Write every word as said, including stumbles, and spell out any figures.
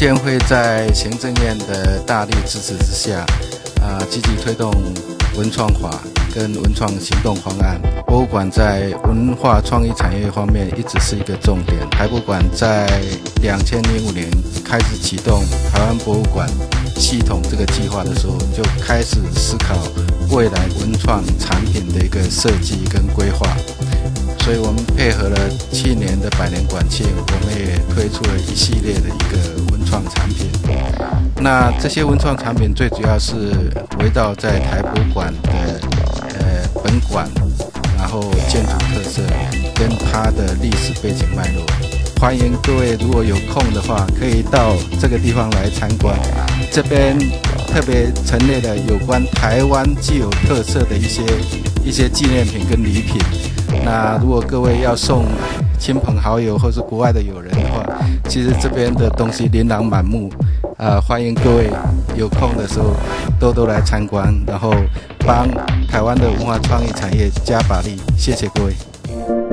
建会在行政院的大力支持之下，啊、呃，积极推动文创法跟文创行动方案。博物馆在文化创意产业方面一直是一个重点。台博馆在两千零五年开始启动台湾博物馆系统这个计划的时候，就开始思考未来文创产品的一个设计跟规划。所以我们配合了去年的百年馆庆，我们也推出了一系列的一个文创产品。那这些文创产品最主要是围绕在台博馆的呃本馆，然后建筑特色跟它的历史背景脉络。欢迎各位如果有空的话，可以到这个地方来参观。这边特别陈列了有关台湾具有特色的一些一些纪念品跟礼品。那如果各位要送亲朋好友或是国外的友人的话，其实这边的东西琳琅满目，啊、呃，欢迎各位有空的时候多多来参观，然后帮台湾的文化创意产业加把力。谢谢各位。